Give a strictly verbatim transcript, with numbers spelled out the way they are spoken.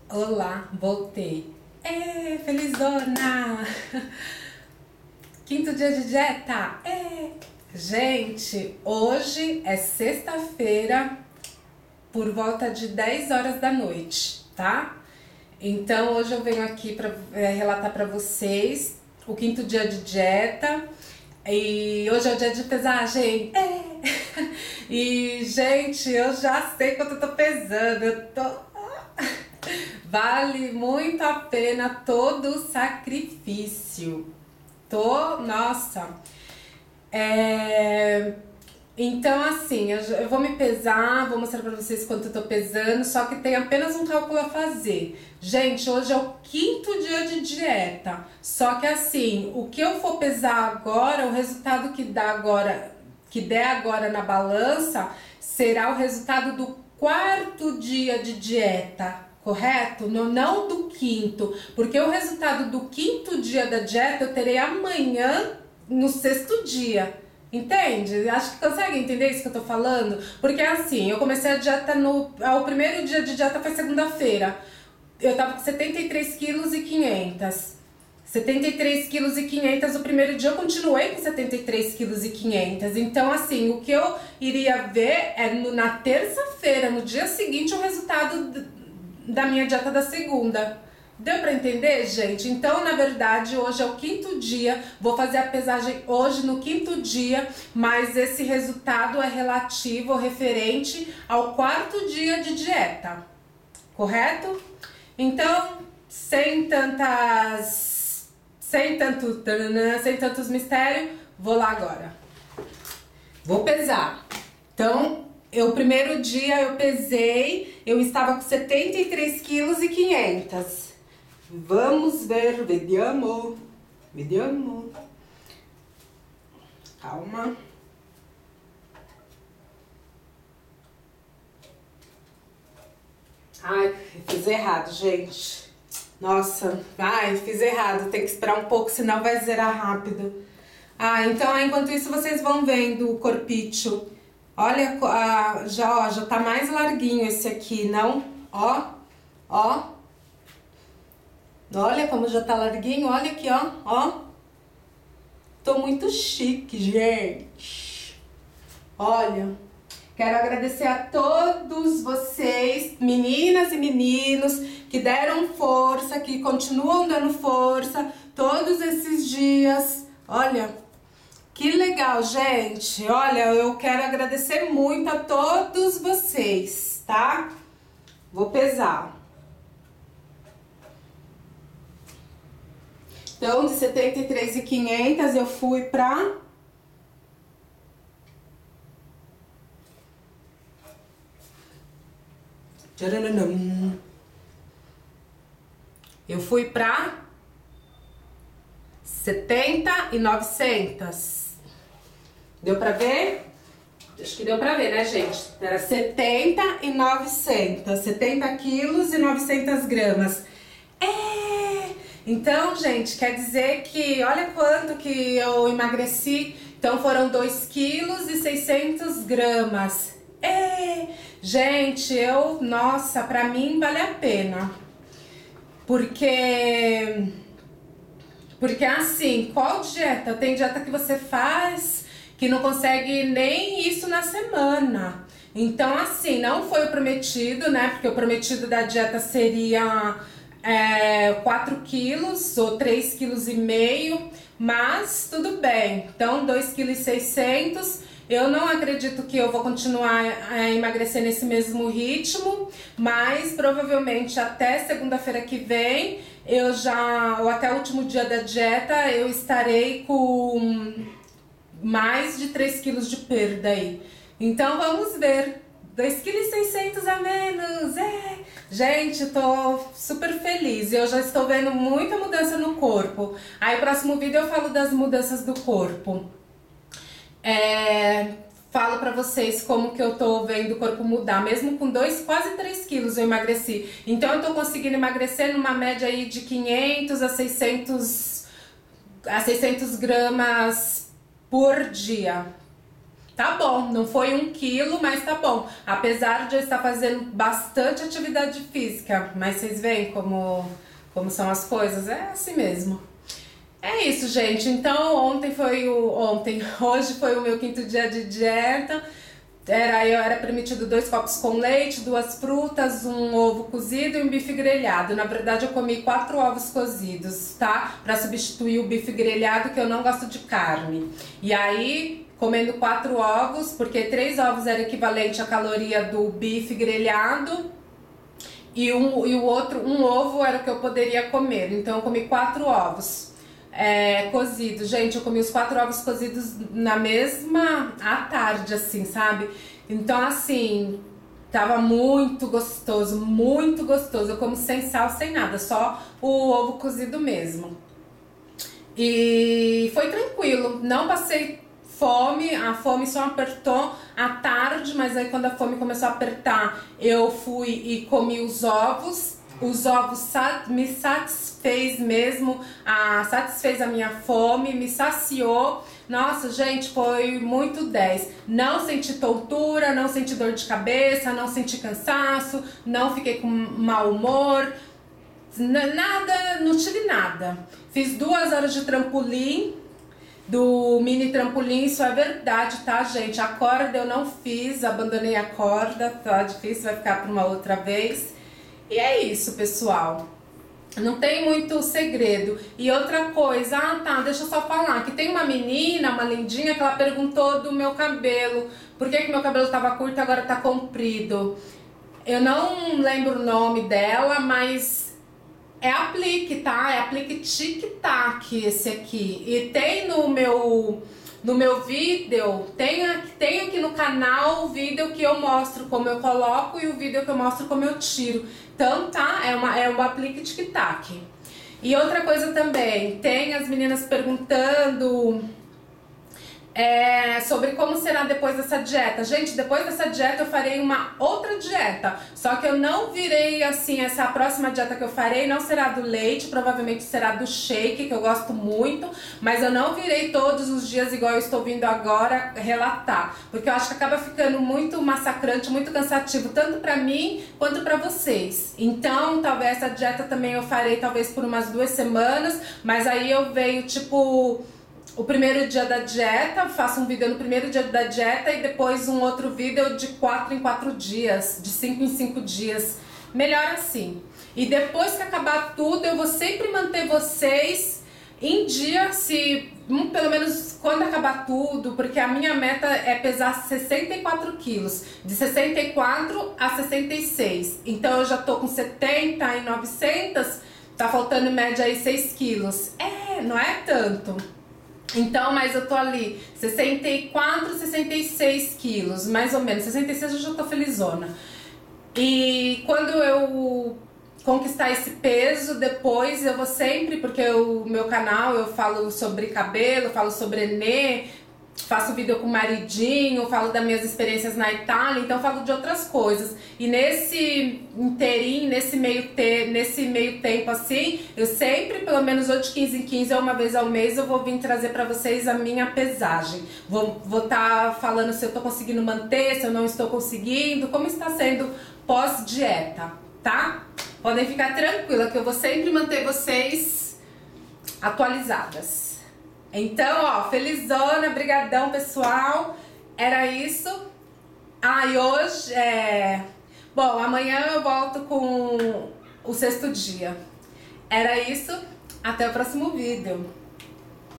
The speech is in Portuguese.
Olá, voltei. É, felizona! Quinto dia de dieta. É. Gente, hoje é sexta-feira por volta de dez horas da noite, tá? Então hoje eu venho aqui para é, relatar para vocês o quinto dia de dieta. E hoje é o dia de pesagem. É. E gente, eu já sei quanto eu tô pesando. Eu tô Vale muito a pena todo o sacrifício. Tô, nossa. É... Então, assim, eu, eu vou me pesar, vou mostrar pra vocês quanto eu tô pesando, só que tem apenas um cálculo a fazer. Gente, hoje é o quinto dia de dieta, só que assim, o que eu for pesar agora, o resultado que dá agora, que der agora na balança, será o resultado do quarto dia de dieta. Correto? No, não do quinto, porque o resultado do quinto dia da dieta eu terei amanhã no sexto dia. Entende? Acho que consegue entender isso que eu tô falando? Porque assim, eu comecei a dieta no... O primeiro dia de dieta foi segunda-feira. Eu tava com setenta e três quilos e quinhentos. setenta e três quilos e quinhentos o primeiro dia, eu continuei com setenta e três quilos e quinhentos. Então, assim, o que eu iria ver é no, na terça-feira, no dia seguinte, o resultado da minha dieta da segunda. Deu pra entender, gente? Então, na verdade, hoje é o quinto dia, vou fazer a pesagem hoje no quinto dia, mas esse resultado é relativo, referente ao quarto dia de dieta, correto? Então, sem tantas, sem tanto, sem tantos mistérios, vou lá agora. Vou pesar. Então, eu, o primeiro dia eu pesei, eu estava com setenta e três quilos e quinhentos. Vamos ver, vediamo, vediamo. Calma. Ai, fiz errado, gente. Nossa, ai, fiz errado, tem que esperar um pouco, senão vai zerar rápido. Ah, então enquanto isso vocês vão vendo o corpício. Olha, ah, já, ó, já tá mais larguinho esse aqui, não? Ó, ó. Olha como já tá larguinho, olha aqui, ó, ó. Tô muito chique, gente. Olha, quero agradecer a todos vocês, meninas e meninos, que deram força, que continuam dando força todos esses dias. Olha, que legal, gente. Olha, eu quero agradecer muito a todos vocês, tá? Vou pesar. Então, de setenta e três e quinhentos eu fui pra... Eu fui pra... setenta e novecentos. Deu pra ver? Acho que deu pra ver, né, gente? Era setenta e novecentos. setenta quilos e novecentas gramas. É... Então, gente, quer dizer que... Olha quanto que eu emagreci. Então, foram dois quilos e seiscentas gramas. É... Gente, eu... Nossa, pra mim vale a pena. Porque... Porque assim, qual dieta? Tem dieta que você faz que não consegue nem isso na semana. Então assim, não foi o prometido, né? Porque o prometido da dieta seria é, quatro quilos ou três quilos e meio, mas tudo bem. Então dois quilos e seiscentos. Eu não acredito que eu vou continuar a emagrecer nesse mesmo ritmo, mas provavelmente até segunda-feira que vem, eu já, ou até o último dia da dieta, eu estarei com mais de três quilos de perda aí. Então vamos ver, dois quilos e seiscentos a menos, é! Gente, tô super feliz, eu já estou vendo muita mudança no corpo. Aí no próximo vídeo eu falo das mudanças do corpo. É, falo pra vocês como que eu tô vendo o corpo mudar, mesmo com dois, quase três quilos eu emagreci. Então eu tô conseguindo emagrecer numa média aí de quinhentos a seiscentos, a seiscentos gramas por dia. tá bom, não foi um quilo, mas tá bom. Apesar de eu estar fazendo bastante atividade física, mas vocês veem como, como são as coisas, é assim mesmo. É isso, gente. Então ontem foi o. Ontem, hoje foi o meu quinto dia de dieta. Era, eu era permitido dois copos com leite, duas frutas, um ovo cozido e um bife grelhado. Na verdade, eu comi quatro ovos cozidos, tá? Pra substituir o bife grelhado, que eu não gosto de carne. E aí, comendo quatro ovos, porque três ovos era equivalente à caloria do bife grelhado. E, um, e o outro, um ovo era o que eu poderia comer. Então, eu comi quatro ovos. É, cozido, gente, eu comi os quatro ovos cozidos na mesma à tarde, assim, sabe? Então, assim, tava muito gostoso, muito gostoso. Eu como sem sal, sem nada, só o ovo cozido mesmo. E foi tranquilo, não passei fome, a fome só apertou à tarde, mas aí quando a fome começou a apertar, eu fui e comi os ovos. Os ovos me satisfez mesmo, a, satisfez a minha fome, me saciou. Nossa, gente, foi muito dez. Não senti tontura, não senti dor de cabeça, não senti cansaço, não fiquei com mau humor, nada, não tive nada. Fiz duas horas de trampolim, do mini trampolim, isso é verdade, tá, gente? A corda eu não fiz, abandonei a corda, tá difícil, vai ficar para uma outra vez. E é isso, pessoal. Não tem muito segredo. E outra coisa, ah tá, deixa eu só falar, que tem uma menina, uma lindinha, que ela perguntou do meu cabelo. Por que que meu cabelo tava curto e agora tá comprido? Eu não lembro o nome dela, mas é aplique, tá? É aplique tic-tac esse aqui. E tem no meu... No meu vídeo, tem, tem aqui no canal o vídeo que eu mostro como eu coloco e o vídeo que eu mostro como eu tiro. Então, tá? É uma, é um aplique tic-tac. E outra coisa também, tem as meninas perguntando é, sobre como será depois dessa dieta. Gente, depois dessa dieta eu farei uma outra dieta. Só que eu não virei assim, essa próxima dieta que eu farei não será do leite, provavelmente será do shake, que eu gosto muito. Mas eu não virei todos os dias igual eu estou vindo agora relatar. Porque eu acho que acaba ficando muito massacrante, muito cansativo, tanto pra mim quanto pra vocês. Então, talvez essa dieta também eu farei talvez por umas duas semanas. Mas aí eu venho tipo... o primeiro dia da dieta, faço um vídeo no primeiro dia da dieta e depois um outro vídeo de quatro em quatro dias, de cinco em cinco dias. Melhor assim. E depois que acabar tudo, eu vou sempre manter vocês em dia, se um, pelo menos quando acabar tudo, porque a minha meta é pesar sessenta e quatro quilos, de sessenta e quatro a sessenta e seis. Então eu já tô com setenta e novecentos, tá faltando em média aí seis quilos. É, não é tanto. Então, mas eu tô ali, sessenta e quatro, sessenta e seis quilos, mais ou menos, sessenta e seis eu já tô felizona. E quando eu conquistar esse peso, depois eu vou sempre, porque o meu canal eu falo sobre cabelo, falo sobre Enê, faço vídeo com o maridinho, falo das minhas experiências na Itália, então falo de outras coisas. E nesse inteirinho, nesse meio, te, nesse meio tempo assim, eu sempre, pelo menos ou de quinze em quinze ou uma vez ao mês, eu vou vir trazer pra vocês a minha pesagem. Vou vou tá falando se eu tô conseguindo manter, se eu não estou conseguindo, como está sendo pós-dieta, tá? Podem ficar tranquila que eu vou sempre manter vocês atualizadas. Então, ó, felizona, brigadão, pessoal. Era isso. Ah, e hoje é... Bom, amanhã eu volto com o sexto dia. Era isso. Até o próximo vídeo.